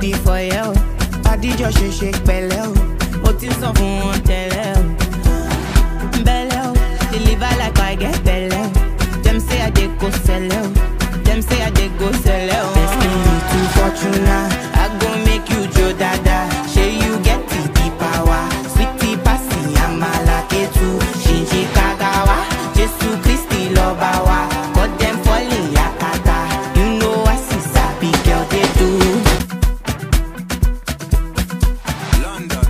everybody for you. I did your shake belly. What is on one tell belly? Deliver like I get belly. Them say I did go sell. Them say I did go sell. Best me to fortuna. I go make you Joe Dada. Say you get the power. Sweetie passy, I'm a lucky too. Shinji Kagawa, Jesus Christi Lobawa. Got them falling yakata. You know I see sabi girl they do. London.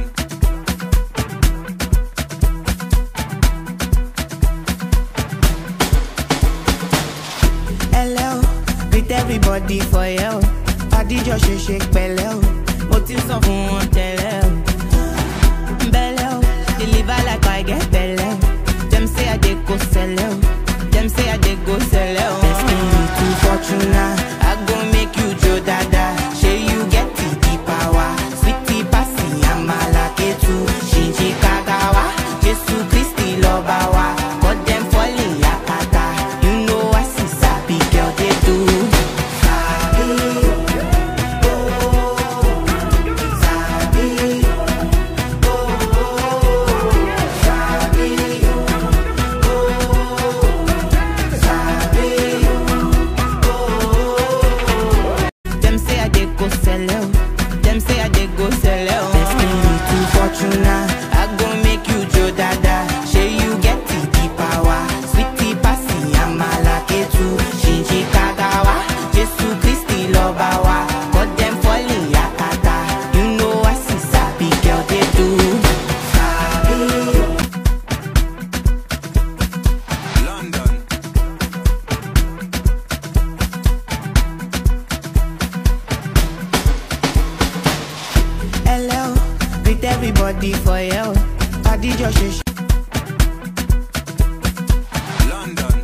Hello, greet everybody for you. I did your shake belly. What is on one tell belly? Deliver like I get belly. Them say I did go sell. Them say I did go sell. Best me to fortuna. I go make you Joe Dada. Say you get the power. Sweetie passy, I'm a lucky too. Shinji Kagawa, Jesus Christi Lobawa. Got them falling yakata. You know I see sabi girl they do. Sabi, oh, sabi, oh, sabi, oh, sabi, oh. Them say I did go sell. Them say I did go sell. Best me to fortuna. I go make you Joe Dada. Say you get the power. Sweetie passy, I'm a lucky too. Shinji Kagawa, Jesus Christi Lobawa. Got them falling yakata. You know I see sabi girl they do. Sabi, London. hello, greet everybody for you. I did your shake. London.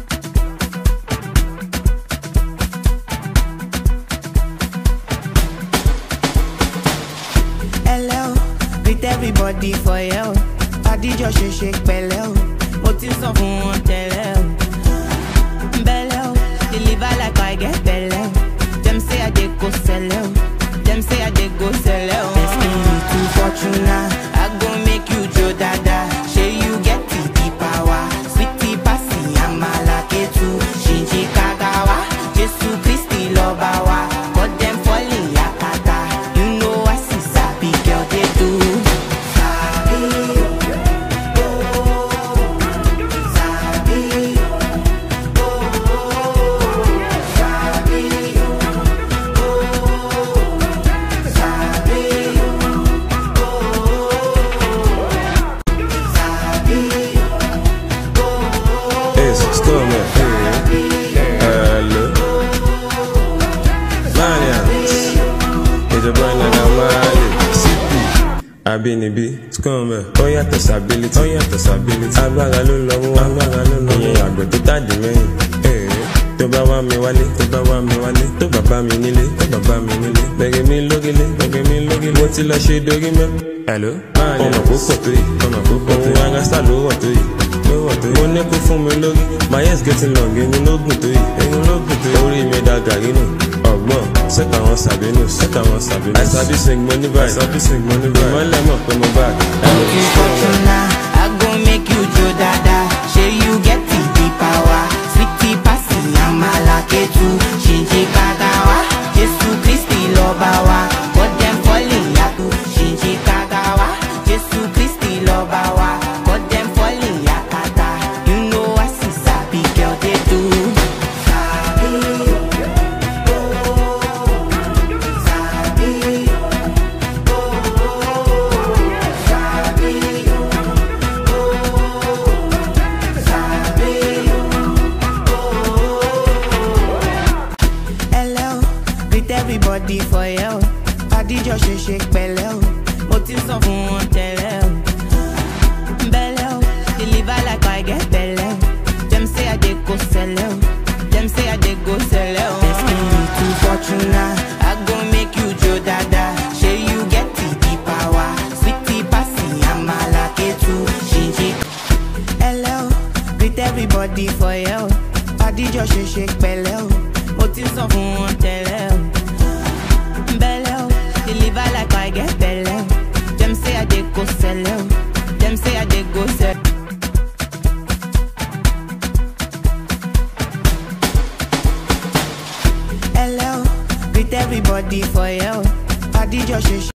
Hello, greet everybody for you. I did your shake belly. What is on one tell belly? Deliver like I get belly. Them say I did go sell. Them say I did go sell. Best me to fortuna. I go make you Joe Dada. Say you get the power. Sweetie passy, I'm a lucky too. Shinji Kagawa, Jesus Christi Lobawa. Got them falling yakata. You know I see sabi girl they do. Sabi, oh, sabi, oh, sabi, oh, sabi, It's still me. Hello. Mania. It's a brand new Mali. Abinibi. Scum. Oh yeah, the stability. Oh yeah, the stability. Agbára ló lọ mú. Agbára ló lọ mú. Ìyẹn àgbẹ̀ tó tàdé mẹ́yìn. Tó bá wá mi wálé. Tó bá wá mi wálé. Tó bàbá mi nílé. Tó bàbá mi nílé. Bẹ̀rẹ̀ mi lógele. Bẹ̀rẹ̀ mi lógele. Mo ti lọ ṣe dorí mẹ́. Hello. Ọmọ púpọ̀ tó yìí. Ọmọ púpọ̀ tó yìí. Òun agásá ló wọ̀ tó yìí. Mo ní kó fún mi lórí. My ears getting long. Ẹyin lógùn tó yìí. Ẹyin lógùn tó yìí. Orí mi da gàrí nù. Ọgbọ́n. Sẹ́ka wọn sàbínú. Sẹ́ka wọn sàbínú. Àìsàbí sing mo ní báyìí. Àìsàbí sing mo ní báyìí. Ìmọ̀lẹ́ mọ̀ pé mo báyìí. you fortuna. I go make you Joe Dada. Say you get the power. Sweetie passy, I'm a lucky too. Shinji Kagawa, Jesus Christi Lobawa. Got them falling yaku. Shinji Kagawa, Jesus Christi Lobawa. Got them falling yakata. You know I see sabi girl they do. Sabi, oh, sabi, oh, sabi, oh, sabi, oh. Hello, greet everybody for you. I did your shake belly. What is on one tell belly? Deliver like I get belly. Them say I did go sell. Them say I did go sell. Best me to fortuna. I go make you Joe Dada. Say you get the power. Sweetie passy, I'm a lucky too. Shinji. Hello, greet everybody for you. I did your shake belly. What is on one tell belly? deliver like I get belly. Them say I dey go sell out. Them say I dey go sell. Hello, greet everybody for you. I did your shit.